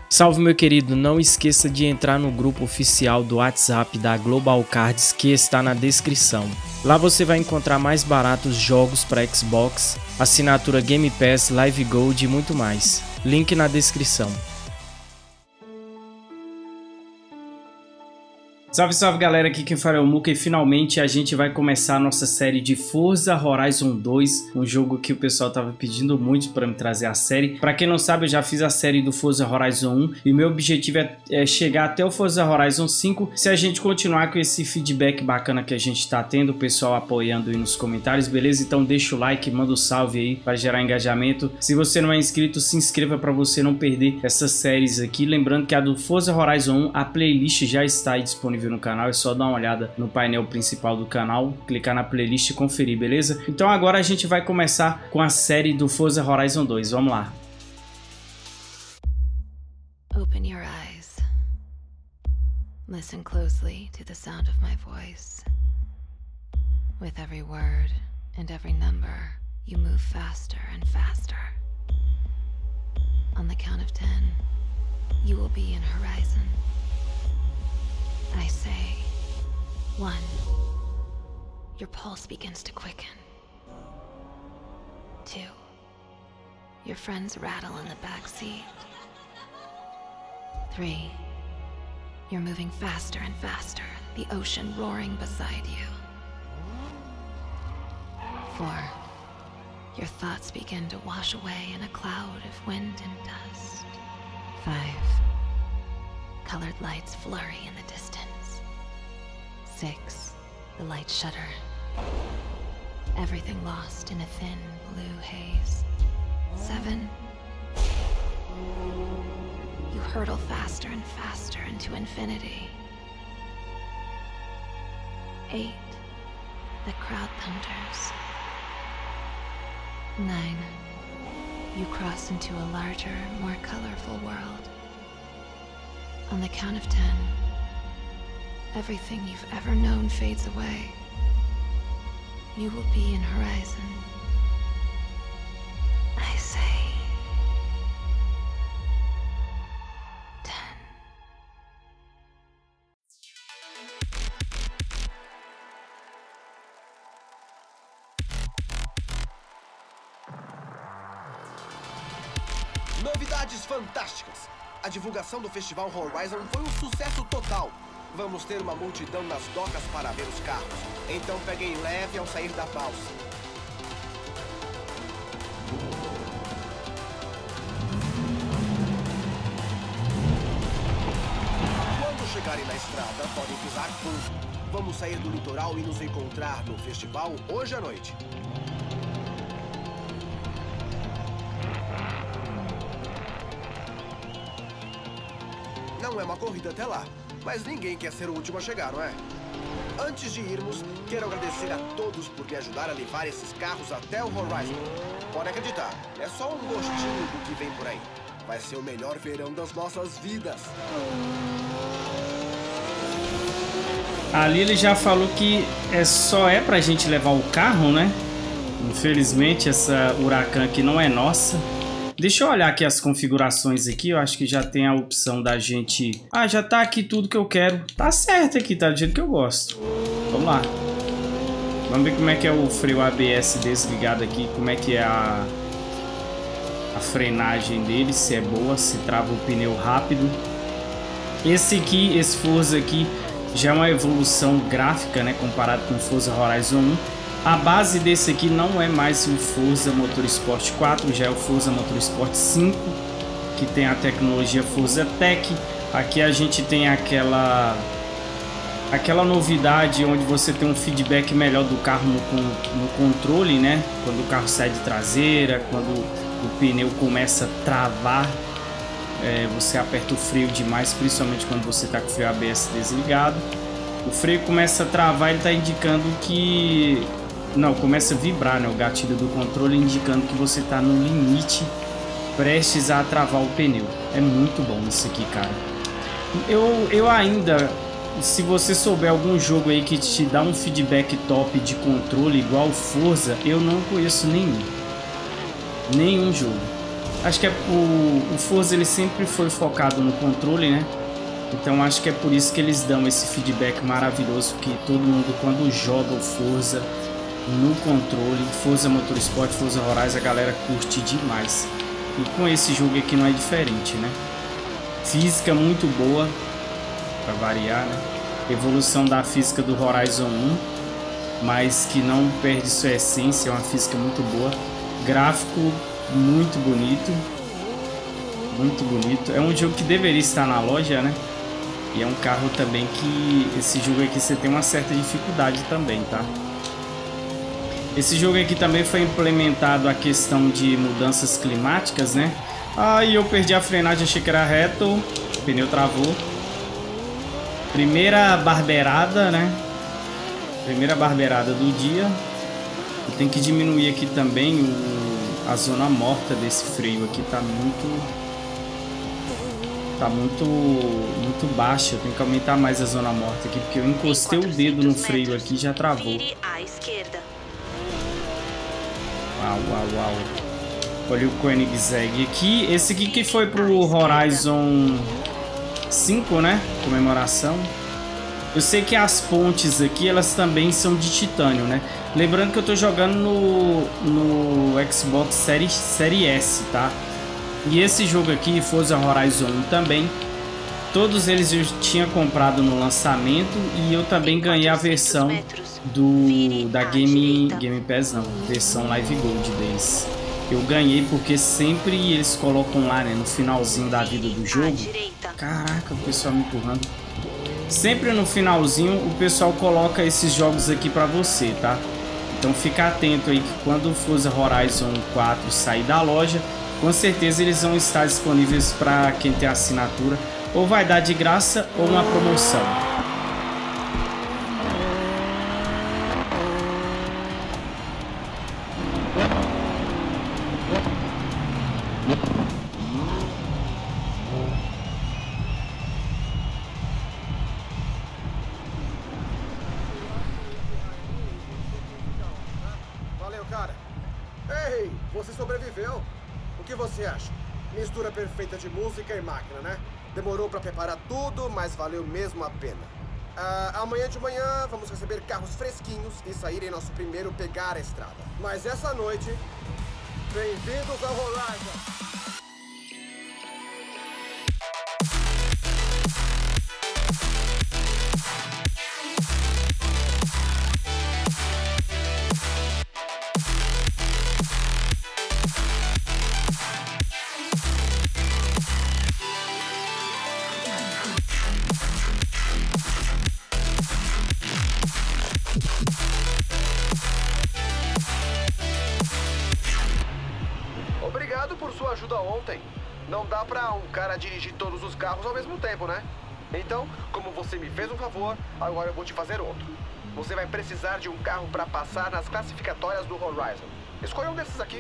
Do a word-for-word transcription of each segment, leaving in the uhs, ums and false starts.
Salve, meu querido, não esqueça de entrar no grupo oficial do WhatsApp da Global Cards que está na descrição. Lá você vai encontrar mais baratos jogos para Xbox, assinatura Game Pass, Live Gold e muito mais. Link na descrição. Salve, salve galera, aqui quem fala é o Muka e finalmente a gente vai começar a nossa série de Forza Horizon dois, um jogo que o pessoal tava pedindo muito para me trazer a série. Para quem não sabe, eu já fiz a série do Forza Horizon um e meu objetivo é, é chegar até o Forza Horizon cinco. Se a gente continuar com esse feedback bacana que a gente tá tendo, o pessoal apoiando aí nos comentários, beleza? Então deixa o like, manda um salve aí para gerar engajamento. Se você não é inscrito, se inscreva para você não perder essas séries aqui. Lembrando que a do Forza Horizon um, a playlist já está aí disponível no canal, é só dar uma olhada no painel principal do canal, clicar na playlist e conferir, beleza? Então agora a gente vai começar com a série do Forza Horizon dois, vamos lá. Open your eyes. Listen closely to the sound of my voice. With every word and every number, you move faster and faster. On the count of ten, you will be in Horizon. I say, one. Your pulse begins to quicken. Two. Your friends rattle in the back seat. Three. You're moving faster and faster, the ocean roaring beside you. Four. Your thoughts begin to wash away in a cloud of wind and dust. Five. Colored lights flurry in the distance. Six. The lights shudder. Everything lost in a thin blue haze. Seven. You hurtle faster and faster into infinity. Eight. The crowd thunders. Nine. You cross into a larger, more colorful world. On the count of ten, everything you've ever known fades away. You will be in Horizon. I say... ten. Novidades fantásticas! A divulgação do Festival Horizon foi um sucesso total. Vamos ter uma multidão nas docas para ver os carros. Então peguem leve ao sair da balsa. Quando chegarem na estrada, podem pisar fundo. Vamos sair do litoral e nos encontrar no festival hoje à noite. Não é uma corrida até lá, mas ninguém quer ser o último a chegar, não é? Antes de irmos, quero agradecer a todos por me ajudar a levar esses carros até o Horizon. Pode acreditar, é só um gostinho do que vem por aí. Vai ser o melhor verão das nossas vidas. Ali ele já falou que é só é pra gente levar o carro, né? Infelizmente essa Huracan aqui não é nossa. Deixa eu olhar aqui as configurações aqui, eu acho que já tem a opção da gente... Ah, já tá aqui tudo que eu quero. Tá certo aqui, tá do jeito que eu gosto. Vamos lá. Vamos ver como é que é o freio A B S desligado aqui, como é que é a, a frenagem dele, se é boa, se trava o pneu rápido. Esse aqui, esse Forza aqui, já é uma evolução gráfica, né, comparado com o Forza Horizon um. A base desse aqui não é mais o Forza Motorsport quatro, já é o Forza Motorsport cinco, que tem a tecnologia Forza Tech. Aqui a gente tem aquela aquela novidade onde você tem um feedback melhor do carro no, no controle, né? Quando o carro sai de traseira, quando o pneu começa a travar, é, você aperta o freio demais, principalmente quando você está com o freio A B S desligado. O freio começa a travar, ele está indicando que... Não, começa a vibrar, né? O gatilho do controle indicando que você está no limite, prestes a travar o pneu. É muito bom isso aqui, cara. Eu, eu ainda... Se você souber algum jogo aí que te dá um feedback top de controle igual o Forza, eu não conheço nenhum. Nenhum jogo. Acho que é o, o Forza ele sempre foi focado no controle, né? Então acho que é por isso que eles dão esse feedback maravilhoso que todo mundo quando joga o Forza no controle, Forza Motorsport, Forza Horizon, a galera curte demais. E com esse jogo aqui não é diferente, né? Física muito boa, para variar, né? Evolução da física do Horizon um, mas que não perde sua essência, é uma física muito boa. Gráfico muito bonito, muito bonito. É um jogo que deveria estar na loja, né? E é um carro também que esse jogo aqui você tem uma certa dificuldade também, tá? Esse jogo aqui também foi implementado a questão de mudanças climáticas, né? Aí eu perdi a frenagem, achei que era reto, o pneu travou. Primeira barbeirada, né? Primeira barbeirada do dia. E tem que diminuir aqui também o, a zona morta desse freio aqui, tá muito... Tá muito, muito baixa, tem que aumentar mais a zona morta aqui, porque eu encostei o dedo no freio aqui e já travou. Uau, uau, uau. Olha o Koenigsegg aqui. Esse aqui que foi pro Horizon cinco, né? Comemoração. Eu sei que as pontes aqui, elas também são de titânio, né? Lembrando que eu tô jogando no, no Xbox Series, Series S, tá? E esse jogo aqui, Forza Horizon um também, todos eles eu tinha comprado no lançamento e eu também ganhei a versão do da Game, Game Pass, não, versão Live Gold deles. Eu ganhei porque sempre eles colocam lá, né, no finalzinho da vida do jogo. Caraca, o pessoal me empurrando. Sempre no finalzinho o pessoal coloca esses jogos aqui pra você, tá? Então fica atento aí que quando o Forza Horizon quatro sair da loja, com certeza eles vão estar disponíveis para quem tem assinatura, ou vai dar de graça ou uma promoção. Valeu, cara. Ei, você sobreviveu. O que você acha? Mistura perfeita de música e máquina, né? Demorou pra preparar tudo, mas valeu mesmo a pena. Ah, amanhã de manhã vamos receber carros fresquinhos e sair em nosso primeiro pegar a estrada. Mas essa noite, bem-vindos ao Horizon! Obrigado por sua ajuda ontem. Não dá pra um cara dirigir todos os carros ao mesmo tempo, né? Então, como você me fez um favor, agora eu vou te fazer outro. Você vai precisar de um carro pra passar nas classificatórias do Horizon. Escolha um desses aqui.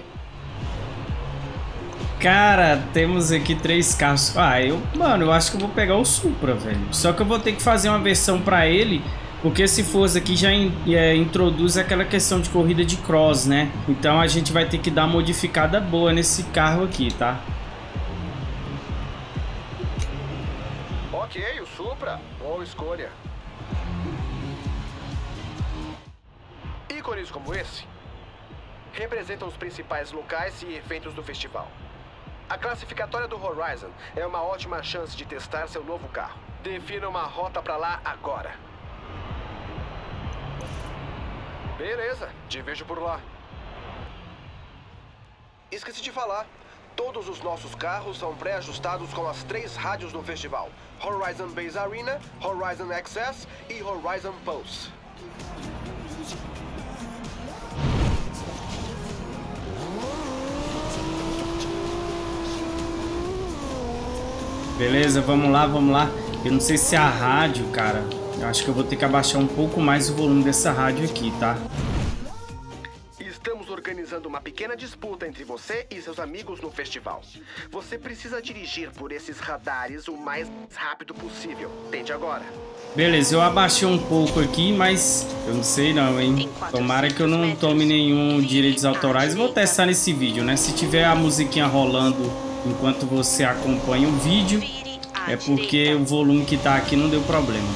Cara, temos aqui três carros. Ah, eu, mano, eu acho que eu vou pegar o Supra, velho. Só que eu vou ter que fazer uma versão pra ele, porque esse Forza aqui já in, é, introduz aquela questão de corrida de cross, né? Então a gente vai ter que dar uma modificada boa nesse carro aqui, tá? Ok, o Supra. Boa escolha. Ícones como esse representam os principais locais e eventos do festival. A classificatória do Horizon é uma ótima chance de testar seu novo carro. Defina uma rota pra lá agora. Beleza, te vejo por lá. Esqueci de falar. Todos os nossos carros são pré-ajustados com as três rádios do festival: Horizon Base Arena, Horizon X S e Horizon Pulse. Beleza, vamos lá, vamos lá. Eu não sei se é a rádio, cara. Eu acho que eu vou ter que abaixar um pouco mais o volume dessa rádio aqui, tá? Estamos organizando organizando uma pequena disputa entre você e seus amigos no festival. Você precisa dirigir por esses radares o mais rápido possível. Tente agora. Beleza, eu abaixei um pouco aqui, mas eu não sei não, hein? Tomara que eu não tome nenhum direitos autorais. Vou testar nesse vídeo, né? Se tiver a musiquinha rolando enquanto você acompanha o vídeo, é porque o volume que tá aqui não deu problema.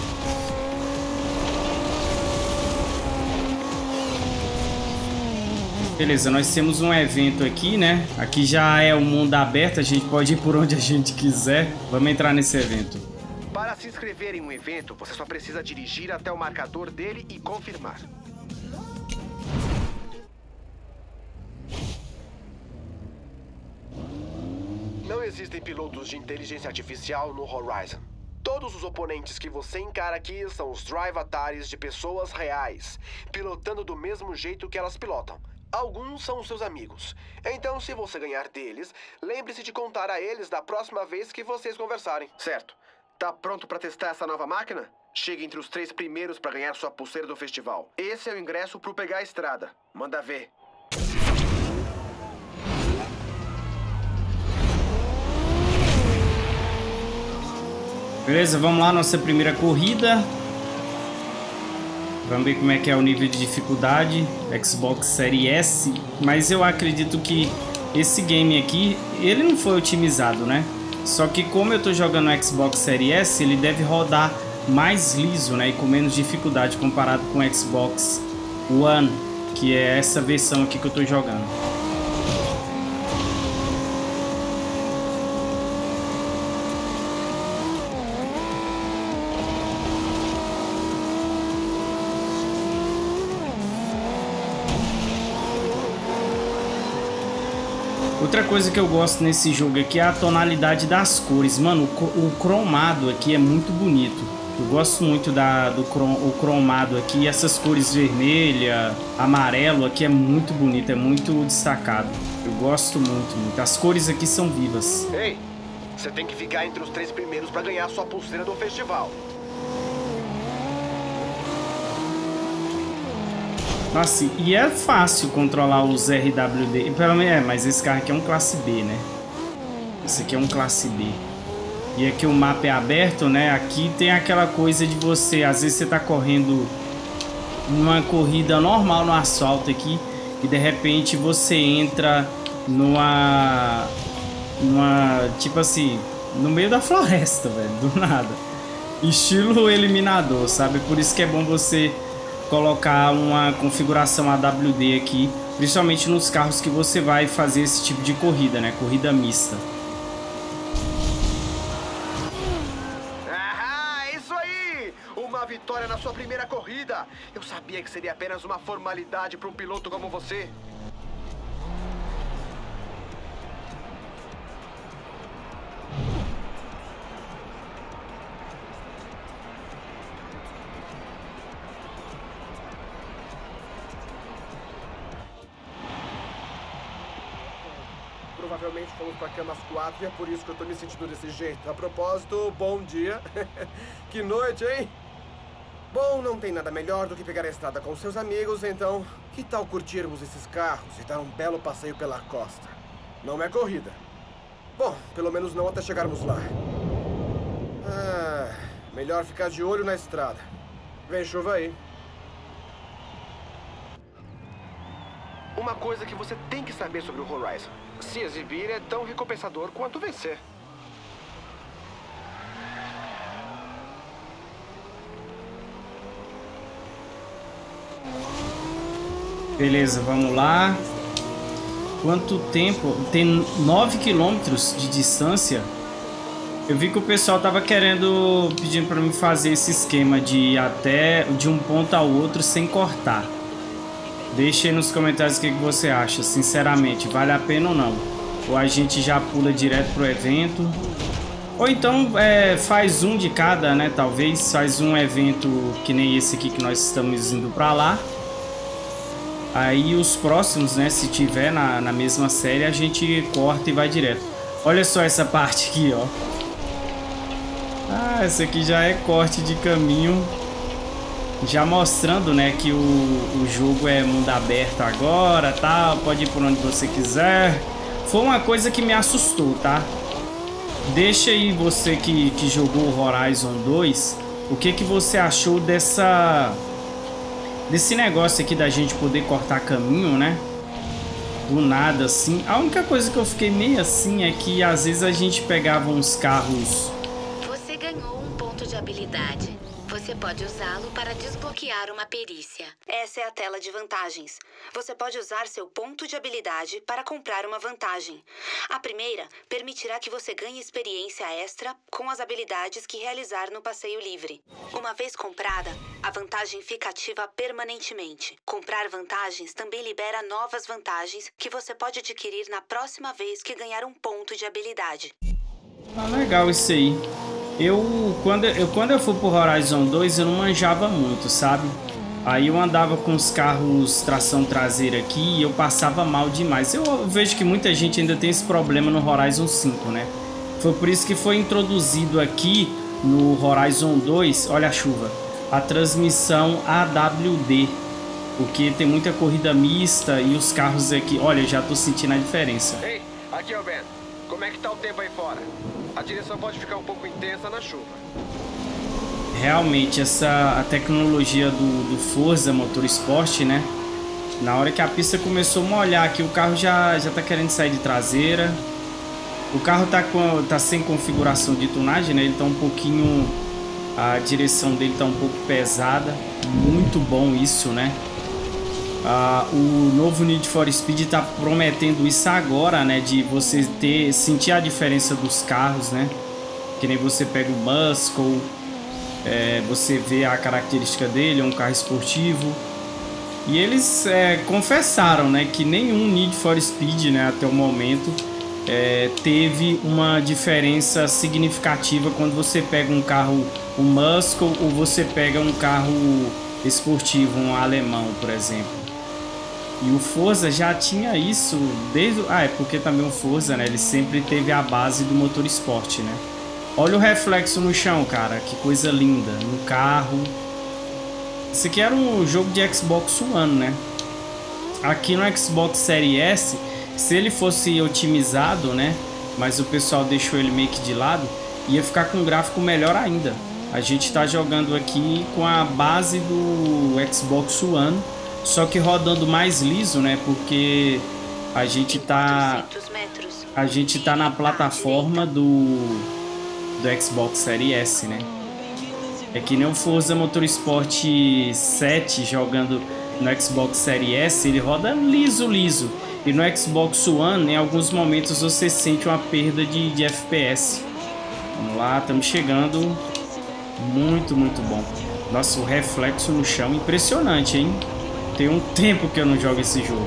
Beleza, nós temos um evento aqui, né? Aqui já é o mundo aberto, a gente pode ir por onde a gente quiser. Vamos entrar nesse evento. Para se inscrever em um evento, você só precisa dirigir até o marcador dele e confirmar. Não existem pilotos de inteligência artificial no Horizon. Todos os oponentes que você encara aqui são os drive-atares de pessoas reais, pilotando do mesmo jeito que elas pilotam. Alguns são seus amigos. Então, se você ganhar deles, lembre-se de contar a eles da próxima vez que vocês conversarem. Certo. Tá pronto para testar essa nova máquina? Chegue entre os três primeiros para ganhar sua pulseira do festival. Esse é o ingresso pro Pegar a Estrada. Manda ver. Beleza, vamos lá, nossa primeira corrida. Vamos ver como é que é o nível de dificuldade. Xbox Series S. Mas eu acredito que esse game aqui, ele não foi otimizado, né? Só que como eu tô jogando no Xbox Series S, ele deve rodar mais liso, né? E com menos dificuldade comparado com o Xbox One, que é essa versão aqui que eu tô jogando. Outra coisa que eu gosto nesse jogo aqui é a tonalidade das cores. Mano, o, o cromado aqui é muito bonito. Eu gosto muito da, do crom, o cromado aqui. Essas cores vermelha, amarelo aqui é muito bonito, é muito destacado. Eu gosto muito, muito. As cores aqui são vivas. Ei, você tem que ficar entre os três primeiros para ganhar sua pulseira do festival. Nossa, e é fácil controlar os R W D. Pelo menos é, mas esse carro aqui é um classe B, né? Esse aqui é um classe B. E aqui o mapa é aberto, né? Aqui tem aquela coisa de você, às vezes você tá correndo numa corrida normal no asfalto aqui e de repente você entra numa numa tipo assim, no meio da floresta, velho, do nada. Estilo eliminador, sabe? Por isso que é bom você colocar uma configuração A W D aqui, principalmente nos carros que você vai fazer esse tipo de corrida, né? Corrida mista. Ah, isso aí! Uma vitória na sua primeira corrida! Eu sabia que seria apenas uma formalidade para um piloto como você. Provavelmente fomos pra cama às quatro e é por isso que eu tô me sentindo desse jeito. A propósito, bom dia. Que noite, hein? Bom, não tem nada melhor do que pegar a estrada com seus amigos, então que tal curtirmos esses carros e dar um belo passeio pela costa? Não é corrida. Bom, pelo menos não até chegarmos lá. Ah, melhor ficar de olho na estrada. Vem chuva aí. Uma coisa que você tem que saber sobre o Horizon. Se exibir é tão recompensador quanto vencer. Beleza, vamos lá. Quanto tempo? Tem nove quilômetros de distância. Eu vi que o pessoal tava querendo, pedindo para mim fazer esse esquema de ir até de um ponto ao outro sem cortar. Deixa aí nos comentários o que, que você acha. Sinceramente, vale a pena ou não? Ou a gente já pula direto pro evento? Ou então é, faz um de cada, né? Talvez faz um evento que nem esse aqui que nós estamos indo pra lá. Aí os próximos, né? Se tiver na, na mesma série, a gente corta e vai direto. Olha só essa parte aqui, ó. Ah, essa aqui já é corte de caminho. Já mostrando, né, que o, o jogo é mundo aberto agora, tá? Pode ir por onde você quiser. Foi uma coisa que me assustou, tá? Deixa aí você que, que jogou o Horizon dois, o que que você achou dessa... desse negócio aqui da gente poder cortar caminho, né? Do nada, assim. A única coisa que eu fiquei meio assim é que às vezes a gente pegava uns carros... Você ganhou um ponto de habilidade. Você pode usá-lo para desbloquear uma perícia. Essa é a tela de vantagens. Você pode usar seu ponto de habilidade para comprar uma vantagem. A primeira permitirá que você ganhe experiência extra com as habilidades que realizar no passeio livre. Uma vez comprada, a vantagem fica ativa permanentemente. Comprar vantagens também libera novas vantagens que você pode adquirir na próxima vez que ganhar um ponto de habilidade. Ah, legal isso aí. Eu quando, eu, quando eu fui pro Horizon dois, eu não manjava muito, sabe? Aí eu andava com os carros tração traseira aqui e eu passava mal demais. Eu vejo que muita gente ainda tem esse problema no Horizon cinco, né? Foi por isso que foi introduzido aqui no Horizon dois, olha a chuva, a transmissão A W D. Porque tem muita corrida mista e os carros aqui... Olha, eu já tô sentindo a diferença. Ei, aqui é o Ben. Como é que tá o tempo aí fora? A direção pode ficar um pouco intensa na chuva. Realmente, essa a tecnologia do, do Forza Motorsport, né? Na hora que a pista começou a molhar aqui, o carro já, já tá querendo sair de traseira. O carro tá, com, tá sem configuração de tunagem, né? Ele tá um pouquinho... A direção dele tá um pouco pesada. Muito bom isso, né? Ah, o novo Need for Speed tá prometendo isso agora, né? De você ter, sentir a diferença dos carros, né? Que nem você pega o Muscle, é, você vê a característica dele, é um carro esportivo. E eles é, confessaram, né? Que nenhum Need for Speed, né? Até o momento, é, teve uma diferença significativa quando você pega um carro, um Muscle, ou você pega um carro esportivo, um alemão, por exemplo. E o Forza já tinha isso desde... Ah, é porque também o Forza, né? Ele sempre teve a base do motorsport, né? Olha o reflexo no chão, cara. Que coisa linda. No carro. Isso aqui era um jogo de Xbox One, né? Aqui no Xbox Series S, se ele fosse otimizado, né? Mas o pessoal deixou ele meio que de lado, ia ficar com um gráfico melhor ainda. A gente tá jogando aqui com a base do Xbox One, só que rodando mais liso, né? Porque a gente tá a gente tá na plataforma do do Xbox Series S, né? É que nem o Forza Motorsport sete jogando no Xbox Series S, ele roda liso, liso. E no Xbox One, em alguns momentos você sente uma perda de, de F P S. Vamos lá, estamos chegando. Muito, muito bom. Nossa, o reflexo no chão, impressionante, hein? Tem um tempo que eu não jogo esse jogo.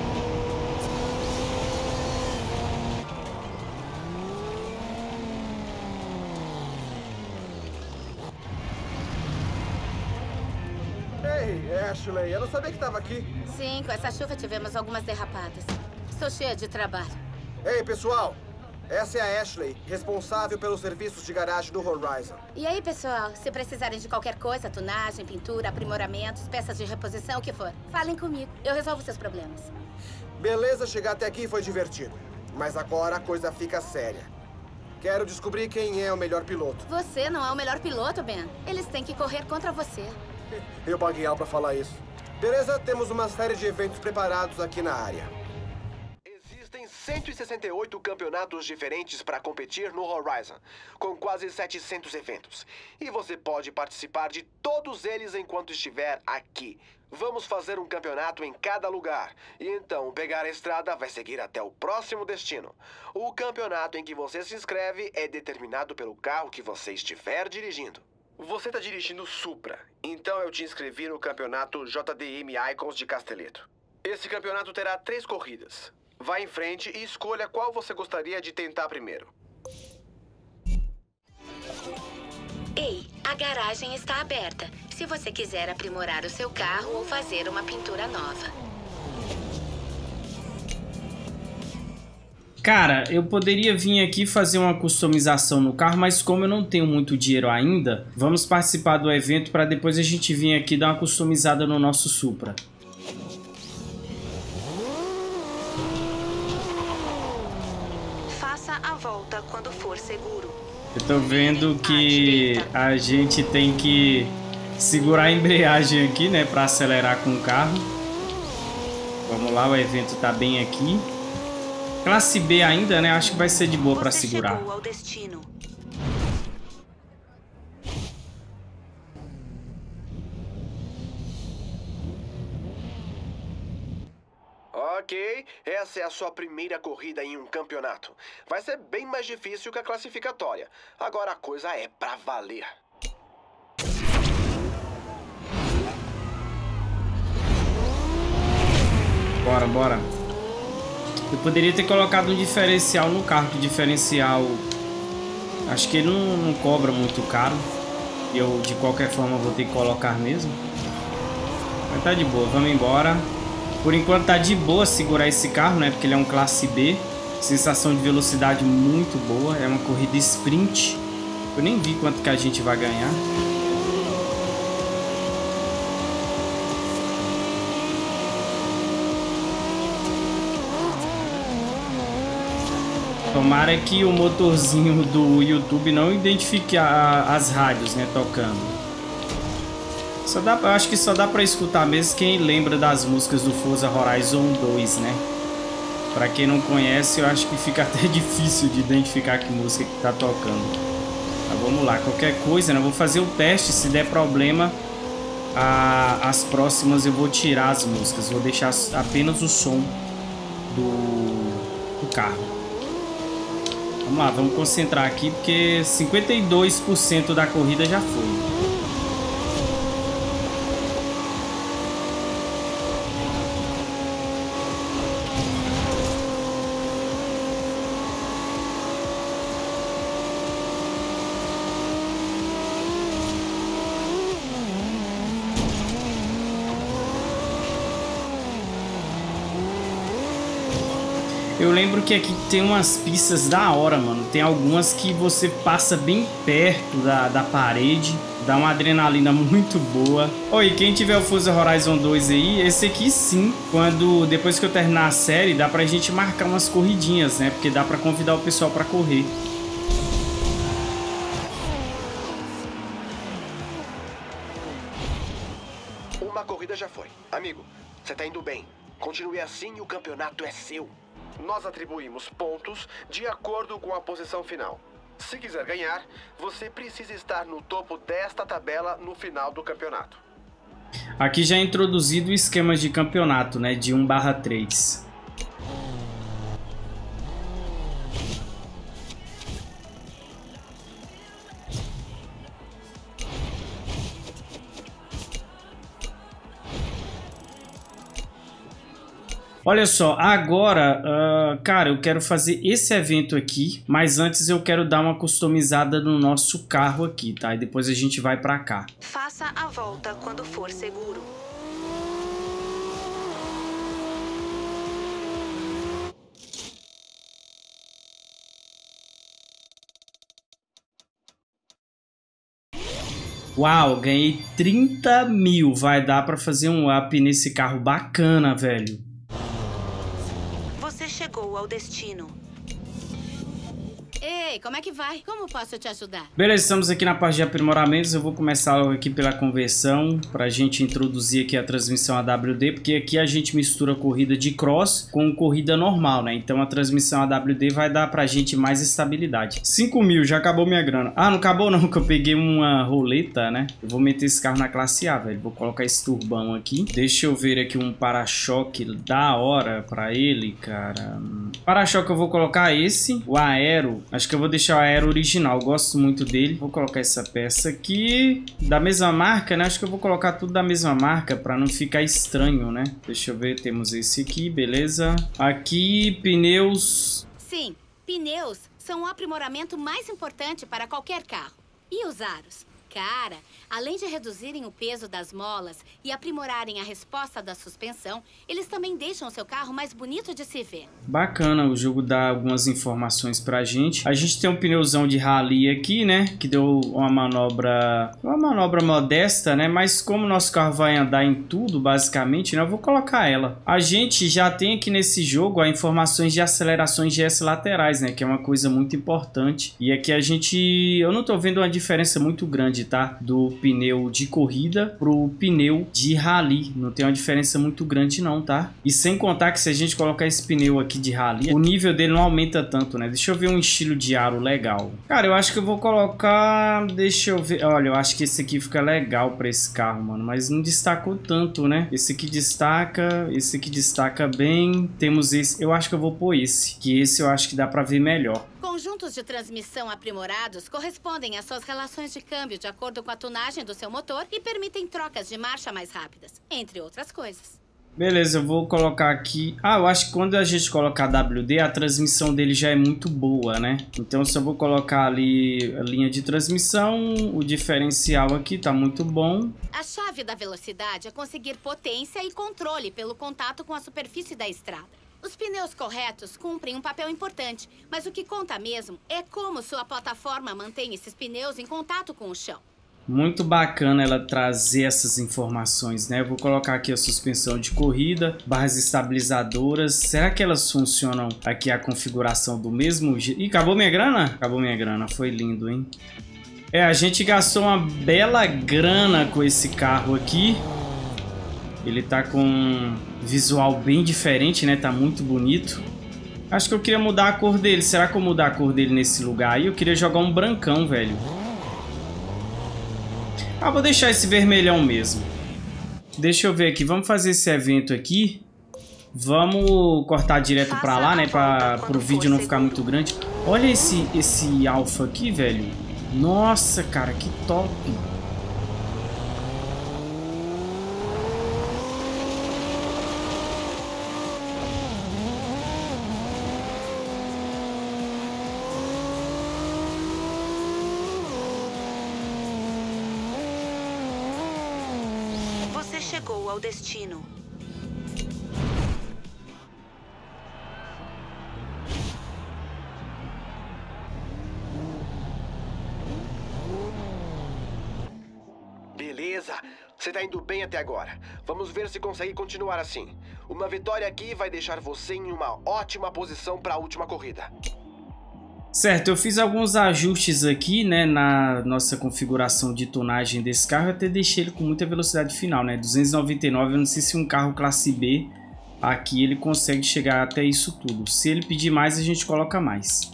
Ei, Ashley, eu não sabia que estava aqui. Sim, com essa chuva tivemos algumas derrapadas. Estou cheia de trabalho. Ei, pessoal. Essa é a Ashley, responsável pelos serviços de garagem do Horizon. E aí, pessoal, se precisarem de qualquer coisa, tunagem, pintura, aprimoramentos, peças de reposição, o que for, falem comigo. Eu resolvo seus problemas. Beleza, chegar até aqui foi divertido. Mas agora a coisa fica séria. Quero descobrir quem é o melhor piloto. Você não é o melhor piloto, Ben. Eles têm que correr contra você. Eu paguei algo pra falar isso. Beleza, temos uma série de eventos preparados aqui na área. Existem cento e sessenta e oito campeonatos diferentes para competir no Horizon, com quase setecentos eventos. E você pode participar de todos eles enquanto estiver aqui. Vamos fazer um campeonato em cada lugar. E então, pegar a estrada vai seguir até o próximo destino. O campeonato em que você se inscreve é determinado pelo carro que você estiver dirigindo. Você está dirigindo Supra, então eu te inscrevi no campeonato J D M Icons de Castelletto. Esse campeonato terá três corridas. Vá em frente e escolha qual você gostaria de tentar primeiro. Ei, a garagem está aberta. Se você quiser aprimorar o seu carro ou fazer uma pintura nova. Cara, eu poderia vir aqui fazer uma customização no carro, mas como eu não tenho muito dinheiro ainda, vamos participar do evento para depois a gente vir aqui dar uma customizada no nosso Supra. Faça a volta quando for seguro. Eu tô vendo que a gente tem que segurar a embreagem aqui, né, para acelerar com o carro. Vamos lá, o evento tá bem aqui. Classe B ainda, né? Acho que vai ser de boa para segurar. Chegou ao destino. Ok, essa é a sua primeira corrida em um campeonato. Vai ser bem mais difícil que a classificatória. Agora a coisa é pra valer. Bora, bora. Eu poderia ter colocado um diferencial no carro, que o diferencial... Acho que ele não, não cobra muito caro. E eu, de qualquer forma, vou ter que colocar mesmo. Mas tá de boa, vamos embora. Por enquanto tá de boa segurar esse carro, né? Porque ele é um classe B. Sensação de velocidade muito boa. É uma corrida sprint. Eu nem vi quanto que a gente vai ganhar. Tomara que o motorzinho do YouTube não identifique a, as rádios, né, tocando. Só dá, eu acho que só dá pra escutar mesmo quem lembra das músicas do Forza Horizon dois, né? Pra quem não conhece, eu acho que fica até difícil de identificar que música que tá tocando. Tá, vamos lá, qualquer coisa, né? Eu vou fazer o teste, se der problema, a, as próximas eu vou tirar as músicas. Vou deixar apenas o som do, do carro. Vamos lá, vamos concentrar aqui, porque cinquenta e dois por cento da corrida já foi. Eu lembro que aqui tem umas pistas da hora, mano. Tem algumas que você passa bem perto da, da parede. Dá uma adrenalina muito boa. Oi, quem tiver o Forza Horizon dois aí, esse aqui sim, quando depois que eu terminar a série, dá pra gente marcar umas corridinhas, né? Porque dá pra convidar o pessoal pra correr. Uma corrida já foi. Amigo, você tá indo bem. Continue assim e o campeonato é seu. Nós atribuímos pontos de acordo com a posição final. Se quiser ganhar, você precisa estar no topo desta tabela no final do campeonato. Aqui já é introduzido o esquema de campeonato, né? De um barra três. Olha só, agora, uh, cara, eu quero fazer esse evento aqui, mas antes eu quero dar uma customizada no nosso carro aqui, tá? E depois a gente vai pra cá. Faça a volta quando for seguro. Uau, ganhei trinta mil. Vai dar pra fazer um up nesse carro bacana, velho. Você chegou ao destino. Ei, como é que vai? Como posso te ajudar? Beleza, estamos aqui na parte de aprimoramentos. Eu vou começar logo aqui pela conversão, para a gente introduzir aqui a transmissão A W D, porque aqui a gente mistura corrida de cross com corrida normal, né? Então a transmissão A W D vai dar pra gente mais estabilidade. cinco mil, já acabou minha grana. Ah, não acabou não, que eu peguei uma roleta, né? Eu vou meter esse carro na classe A, velho. Vou colocar esse turbão aqui. Deixa eu ver aqui um para-choque da hora pra ele, cara. Para-choque eu vou colocar esse, o aero. Acho que eu vou deixar o aero original, gosto muito dele. Vou colocar essa peça aqui, da mesma marca, né? Acho que eu vou colocar tudo da mesma marca para não ficar estranho, né? Deixa eu ver, temos esse aqui, beleza. Aqui, pneus. Sim, pneus são o aprimoramento mais importante para qualquer carro. E os aros? Cara, além de reduzirem o peso das molas e aprimorarem a resposta da suspensão, eles também deixam o seu carro mais bonito de se ver. Bacana, o jogo dá algumas informações pra gente. A gente tem um pneuzão de rally aqui, né? Que deu uma manobra... Uma manobra modesta, né? Mas como o nosso carro vai andar em tudo, basicamente, né? Eu vou colocar ela. A gente já tem aqui nesse jogo as informações de acelerações G S laterais, né? Que é uma coisa muito importante. E aqui a gente... Eu não tô vendo uma diferença muito grande, tá? Do pneu de corrida pro pneu de rally. Não tem uma diferença muito grande não, tá? E sem contar que se a gente colocar esse pneu aqui de rally, o nível dele não aumenta tanto, né? Deixa eu ver um estilo de aro legal. Cara, eu acho que eu vou colocar... Deixa eu ver... Olha, eu acho que esse aqui fica legal pra esse carro, mano. Mas não destacou tanto, né? Esse aqui destaca, esse aqui destaca bem. Temos esse... Eu acho que eu vou pôr esse. Que esse eu acho que dá pra ver melhor. Conjuntos de transmissão aprimorados correspondem às suas relações de câmbio de acordo com a tunagem do seu motor e permitem trocas de marcha mais rápidas, entre outras coisas. Beleza, eu vou colocar aqui... Ah, eu acho que quando a gente colocar W D, a transmissão dele já é muito boa, né? Então, se eu vou colocar ali a linha de transmissão, o diferencial aqui tá muito bom. A chave da velocidade é conseguir potência e controle pelo contato com a superfície da estrada. Os pneus corretos cumprem um papel importante, mas o que conta mesmo é como sua plataforma mantém esses pneus em contato com o chão. Muito bacana ela trazer essas informações, né? Eu vou colocar aqui a suspensão de corrida, barras estabilizadoras. Será que elas funcionam aqui a configuração do mesmo jeito? Ih, acabou minha grana? Acabou minha grana, foi lindo, hein? É, a gente gastou uma bela grana com esse carro aqui. Ele tá com um visual bem diferente, né? Tá muito bonito. Acho que eu queria mudar a cor dele. Será que eu mudar a cor dele nesse lugar aí? Eu queria jogar um brancão, velho. Ah, vou deixar esse vermelhão mesmo. Deixa eu ver aqui. Vamos fazer esse evento aqui. Vamos cortar direto pra lá, né? Pra pro vídeo não ficar muito grande. Olha esse, esse alfa aqui, velho. Nossa, cara, que top. Chegou ao destino. Beleza, você tá indo bem até agora. Vamos ver se consegue continuar assim. Uma vitória aqui vai deixar você em uma ótima posição para a última corrida. Certo, eu fiz alguns ajustes aqui, né, na nossa configuração de tonagem desse carro. Eu até deixei ele com muita velocidade final, né, duzentos e noventa e nove. Eu não sei se um carro classe B aqui ele consegue chegar até isso tudo. Se ele pedir mais, a gente coloca mais.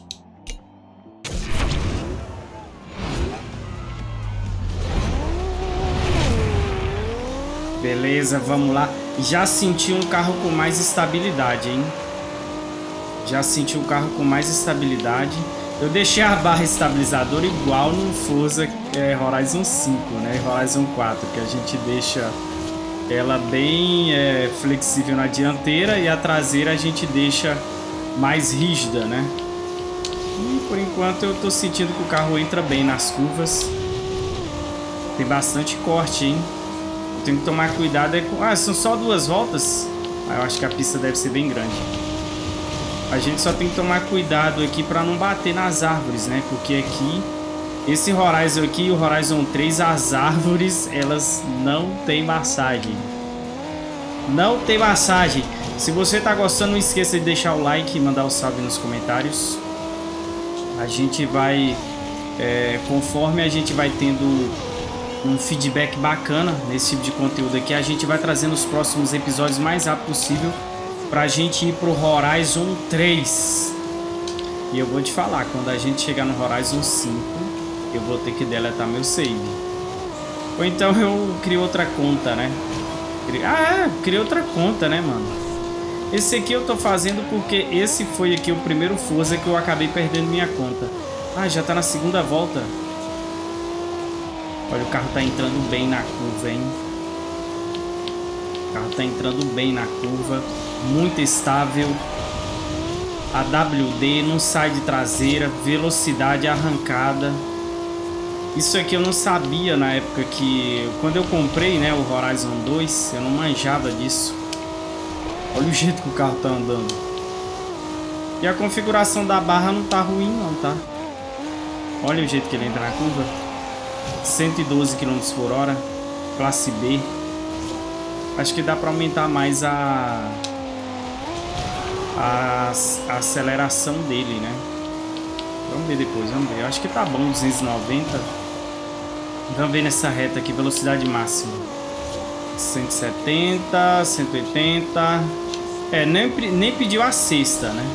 Beleza, vamos lá. Já senti um carro com mais estabilidade, hein? Já senti um carro com mais estabilidade. Eu deixei a barra estabilizadora igual no Forza é, Horizon cinco, né? Horizon quatro, que a gente deixa ela bem é, flexível na dianteira e a traseira a gente deixa mais rígida, né? E por enquanto eu tô sentindo que o carro entra bem nas curvas. Tem bastante corte, hein? Eu tenho que tomar cuidado. É com... Ah, são só duas voltas? Ah, eu acho que a pista deve ser bem grande. A gente só tem que tomar cuidado aqui para não bater nas árvores, né? Porque aqui, esse Horizon aqui, o Horizon três, as árvores, elas não tem massagem. Não tem massagem. Se você tá gostando, não esqueça de deixar o like e mandar o salve nos comentários. A gente vai, é, conforme a gente vai tendo um feedback bacana nesse tipo de conteúdo aqui, a gente vai trazendo os próximos episódios o mais rápido possível pra gente ir pro Horizon três. E eu vou te falar, quando a gente chegar no Horizon cinco, eu vou ter que deletar meu save. Ou então eu crio outra conta, né? Ah, é, criei outra conta, né, mano? Esse aqui eu tô fazendo porque esse foi aqui o primeiro Forza que eu acabei perdendo minha conta. Ah, já tá na segunda volta. Olha, o carro tá entrando bem na curva, hein? O carro tá entrando bem na curva. Muito estável. A W D não sai de traseira. Velocidade arrancada. Isso aqui eu não sabia na época que... Quando eu comprei, né, o Horizon dois, eu não manjava disso. Olha o jeito que o carro tá andando. E a configuração da barra não tá ruim não, tá? Olha o jeito que ele entra na curva. cento e doze quilômetros por hora. Classe B. Acho que dá pra aumentar mais a... a... a aceleração dele, né? Vamos ver depois, vamos ver. Eu acho que tá bom, duzentos e noventa. Vamos ver nessa reta aqui, velocidade máxima. cento e setenta, cento e oitenta. É, nem, nem pediu a sexta, né?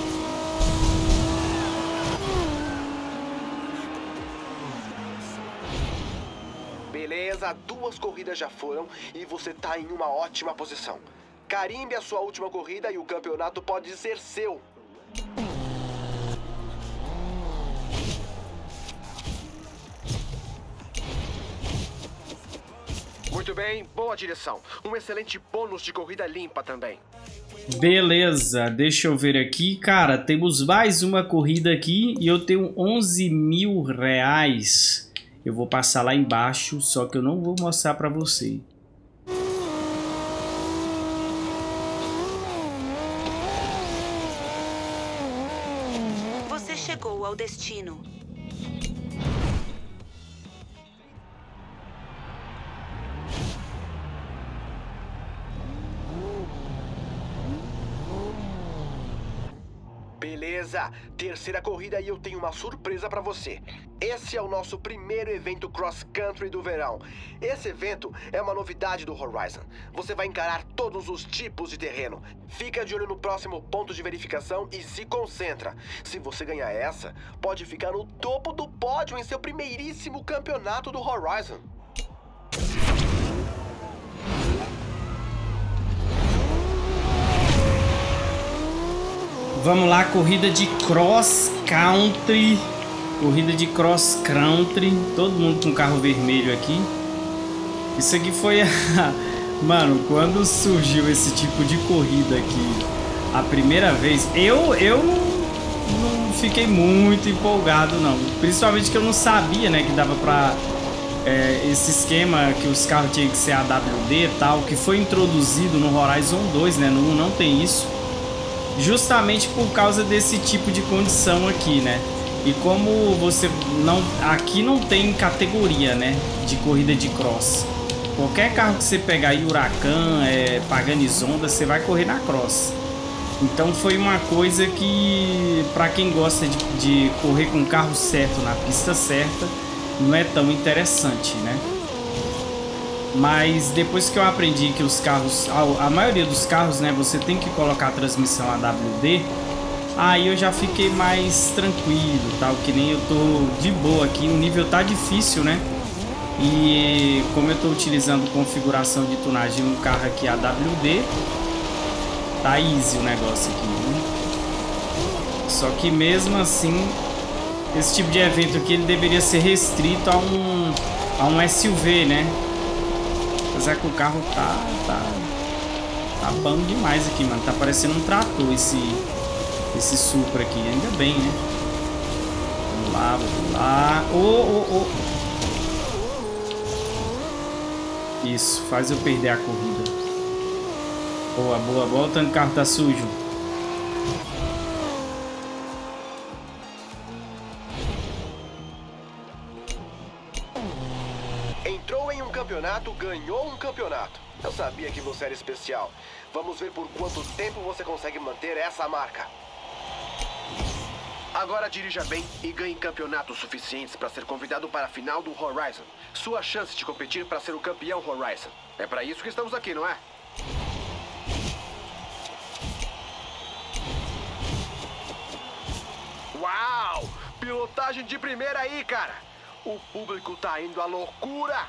Beleza, duas corridas já foram e você tá em uma ótima posição. Carimbe a sua última corrida e o campeonato pode ser seu. Muito bem, boa direção. Um excelente bônus de corrida limpa também. Beleza, deixa eu ver aqui. Cara, temos mais uma corrida aqui e eu tenho onze mil reais. Eu vou passar lá embaixo, só que eu não vou mostrar pra você. Você chegou ao destino. Beleza, terceira corrida e eu tenho uma surpresa pra você. Esse é o nosso primeiro evento cross country do verão. Esse evento é uma novidade do Horizon. Você vai encarar todos os tipos de terreno. Fica de olho no próximo ponto de verificação e se concentra. Se você ganhar essa, pode ficar no topo do pódio em seu primeiríssimo campeonato do Horizon. Vamos lá, corrida de cross country. Corrida de cross country. Todo mundo com carro vermelho aqui. Isso aqui foi a... Mano, quando surgiu esse tipo de corrida aqui a primeira vez, eu, eu não, não fiquei muito empolgado não. Principalmente que eu não sabia, né, que dava pra... É, esse esquema que os carros tinham que ser A W D e tal, que foi introduzido no Horizon dois, né? No um não tem isso. Justamente por causa desse tipo de condição aqui, né? E como você não... Aqui não tem categoria, né? De corrida de cross. Qualquer carro que você pegar aí, Huracan, é, Paganis Honda, você vai correr na cross. Então foi uma coisa que, pra quem gosta de, de correr com o carro certo, na pista certa, não é tão interessante, né? Mas depois que eu aprendi que os carros, a, a maioria dos carros, né, você tem que colocar a transmissão A W D, aí eu já fiquei mais tranquilo, tal, que nem eu tô de boa aqui, o nível tá difícil, né? E como eu tô utilizando configuração de tunagem no carro aqui A W D, tá easy o negócio aqui, né? Só que mesmo assim, esse tipo de evento aqui ele deveria ser restrito a um, a um S U V, né? Apesar que o carro tá, tá, tá bom demais aqui, mano. Tá parecendo um trator esse, esse Supra aqui. Ainda bem, né? Vamos lá, vamos lá. Oh, oh, oh. Isso, faz eu perder a corrida. Boa, boa, boa. O tanto que o carro tá sujo. Campeonato, ganhou um campeonato. Eu sabia que você era especial. Vamos ver por quanto tempo você consegue manter essa marca. Agora dirija bem e ganhe campeonatos suficientes para ser convidado para a final do Horizon. Sua chance de competir para ser o campeão Horizon. É para isso que estamos aqui, não é? Uau! Pilotagem de primeira aí, cara! O público tá indo à loucura!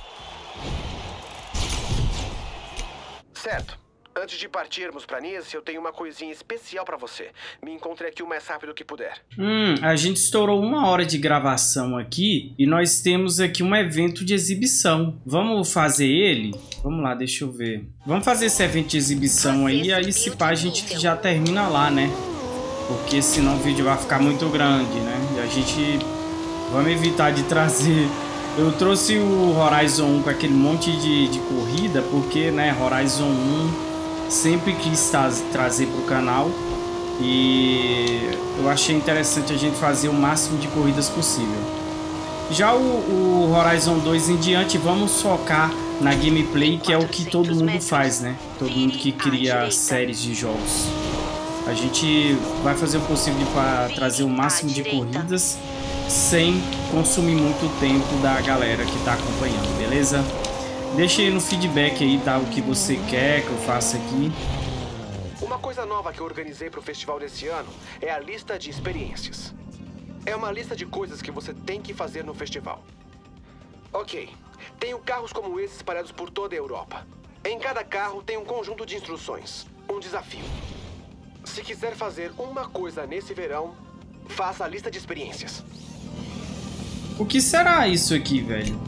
Certo. Antes de partirmos pra Nice, eu tenho uma coisinha especial pra você. Me encontre aqui o mais rápido que puder. Hum, a gente estourou uma hora de gravação aqui e nós temos aqui um evento de exibição. Vamos fazer ele? Vamos lá, deixa eu ver. Vamos fazer esse evento de exibição aí, aí se pá a gente já termina lá, né? Porque senão o vídeo vai ficar muito grande, né? E a gente... Vamos evitar de trazer Eu trouxe o Horizon um com aquele monte de, de corrida, porque, né, Horizon um sempre quis tra trazer para o canal. E eu achei interessante a gente fazer o máximo de corridas possível. Já o, o Horizon dois em diante, vamos focar na gameplay, que é o que todo mundo faz, né? Todo mundo que cria séries de jogos. A gente vai fazer o possível para trazer o máximo de corridas sem consumir muito tempo da galera que está acompanhando, beleza? Deixa aí no feedback aí, tá? O que você quer que eu faça aqui. Uma coisa nova que eu organizei para o festival desse ano é a lista de experiências. É uma lista de coisas que você tem que fazer no festival. Ok, tenho carros como esses espalhados por toda a Europa. Em cada carro tem um conjunto de instruções, um desafio. Se quiser fazer uma coisa nesse verão, faça a lista de experiências. O que será isso aqui, velho?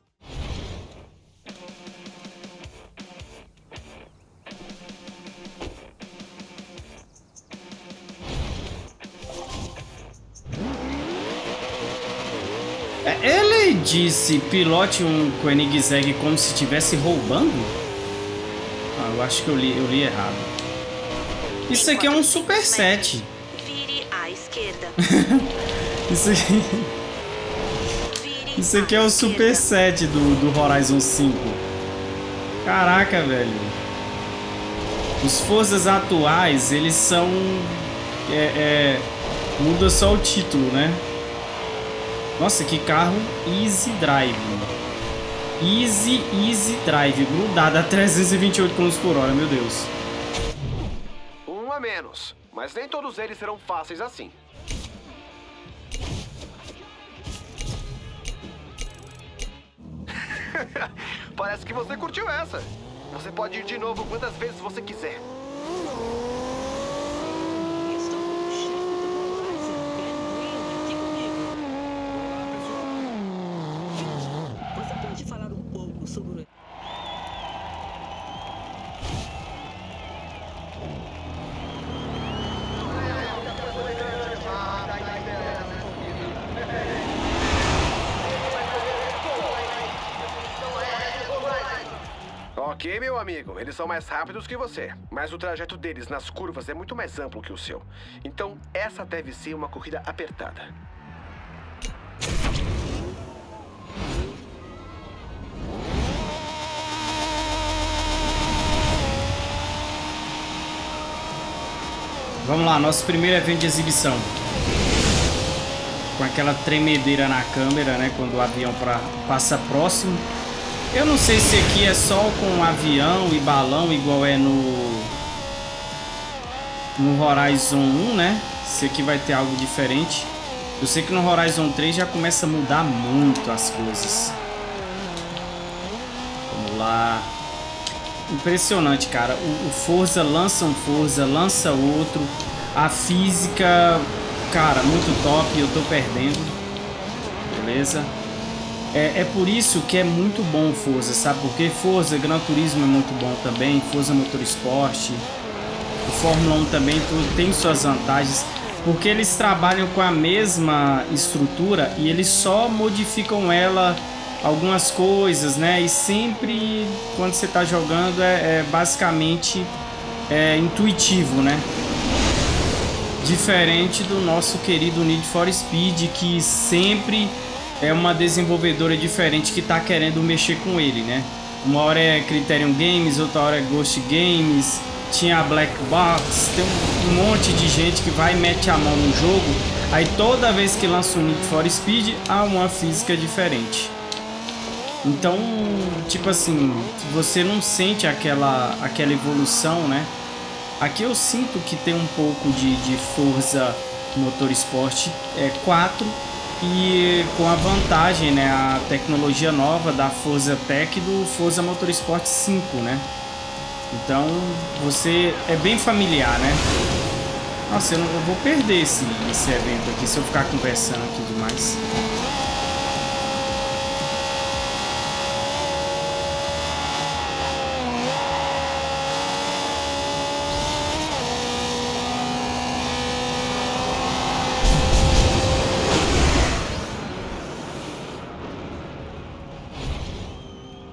Ele disse pilote um Koenigsegg como se estivesse roubando? Ah, eu acho que eu li, eu li errado. Isso aqui é um Super set. Vire à esquerda. Isso aqui... Isso aqui é o Super set do, do Horizon cinco. Caraca, velho. Os Forzas atuais, eles são... É, é, muda só o título, né? Nossa, que carro Easy Drive. Easy, Easy Drive. Grudado a trezentos e vinte e oito quilômetros por hora, meu Deus. Um a menos, mas nem todos eles serão fáceis assim. Parece que você curtiu essa. Você pode ir de novo quantas vezes você quiser. Ok, meu amigo, eles são mais rápidos que você, mas o trajeto deles nas curvas é muito mais amplo que o seu. Então, essa deve ser uma corrida apertada. Vamos lá, nosso primeiro evento de exibição. Com aquela tremedeira na câmera, né, quando o avião pra, passa próximo. Eu não sei se aqui é só com avião e balão, igual é no no Horizon um, né? Se aqui vai ter algo diferente. Eu sei que no Horizon três já começa a mudar muito as coisas. Vamos lá. Impressionante, cara. O, o Forza lança um Forza, lança outro. A física, cara, muito top. Eu tô perdendo. Beleza. É, é por isso que é muito bom o Forza, sabe? Porque Forza, Gran Turismo é muito bom também, Forza Motorsport, o Fórmula um também tudo, tem suas vantagens, porque eles trabalham com a mesma estrutura e eles só modificam ela algumas coisas, né? E sempre, quando você está jogando, é, é basicamente é, intuitivo, né? Diferente do nosso querido Need for Speed, que sempre... é uma desenvolvedora diferente que tá querendo mexer com ele, né? Uma hora é Criterion Games, outra hora é Ghost Games, tinha a Black Box, tem um monte de gente que vai e mete a mão no jogo, aí toda vez que lança um Need for Speed, há uma física diferente. Então, tipo assim, você não sente aquela, aquela evolução, né? Aqui eu sinto que tem um pouco de, de Forza Motorsport é, quatro, e com a vantagem, né, a tecnologia nova da Forza Tech do Forza Motorsport cinco, né? Então, você é bem familiar, né? Nossa, eu, não, eu vou perder esse, esse evento aqui se eu ficar conversando aqui demais.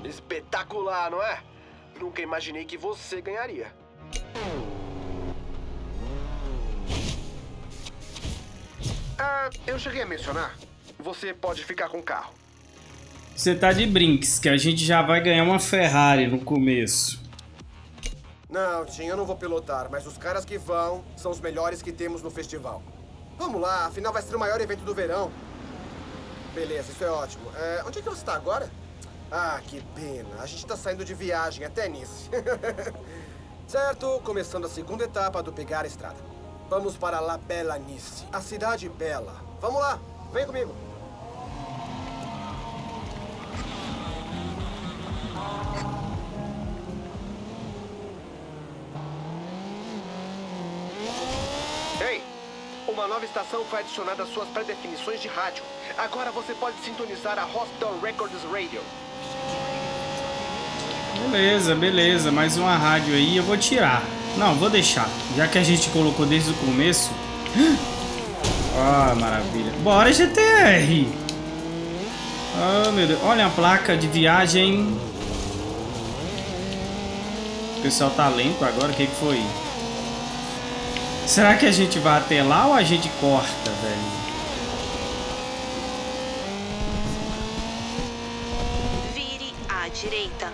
Espetacular, não é? Nunca imaginei que você ganharia. Ah, eu cheguei a mencionar. Você pode ficar com o carro. Você tá de brinks, que a gente já vai ganhar uma Ferrari no começo. Não, Tim, eu não vou pilotar, mas os caras que vão são os melhores que temos no festival. Vamos lá, afinal vai ser o maior evento do verão. Beleza, isso é ótimo. É, onde é que você está agora? Ah, que pena. A gente está saindo de viagem até Nice. Certo, começando a segunda etapa do Pegar a Estrada. Vamos para La Bella Nice, a cidade bela. Vamos lá, vem comigo. Ei, uma nova estação foi adicionada às suas pré-definições de rádio. Agora você pode sintonizar a Hospital Records Radio. Beleza, beleza. Mais uma rádio aí. Eu vou tirar. Não, vou deixar. Já que a gente colocou desde o começo. Ah, maravilha. Bora, G T R. Oh, meu Deus. Olha a placa de viagem. O pessoal tá lento agora. O que que foi? Será que a gente vai até lá ou a gente corta, velho? Vire à direita.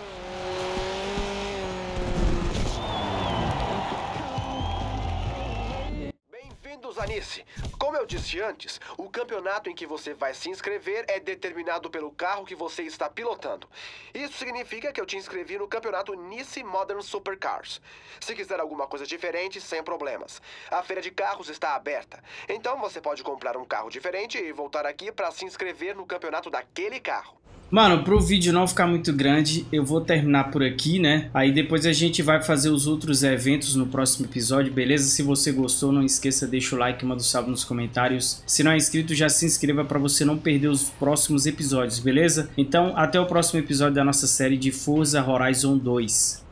Bem-vindos a Nice. Como eu disse antes, o campeonato em que você vai se inscrever é determinado pelo carro que você está pilotando. Isso significa que eu te inscrevi no campeonato Nice Modern Supercars. Se quiser alguma coisa diferente, sem problemas. A feira de carros está aberta. Então você pode comprar um carro diferente e voltar aqui para se inscrever no campeonato daquele carro. Mano, pro vídeo não ficar muito grande, eu vou terminar por aqui, né? Aí depois a gente vai fazer os outros eventos no próximo episódio, beleza? Se você gostou, não esqueça, deixa o like, manda um salve nos comentários. Se não é inscrito, já se inscreva para você não perder os próximos episódios, beleza? Então, até o próximo episódio da nossa série de Forza Horizon dois.